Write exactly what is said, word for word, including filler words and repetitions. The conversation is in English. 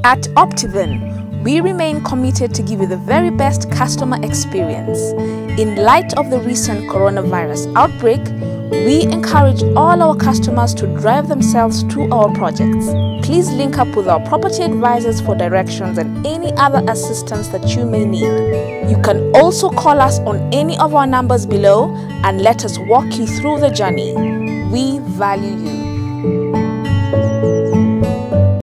At Optiven, we remain committed to give you the very best customer experience. In light of the recent coronavirus outbreak, we encourage all our customers to drive themselves to our projects. Please link up with our property advisors for directions and any other assistance that you may need. You can also call us on any of our numbers below and let us walk you through the journey. We value you.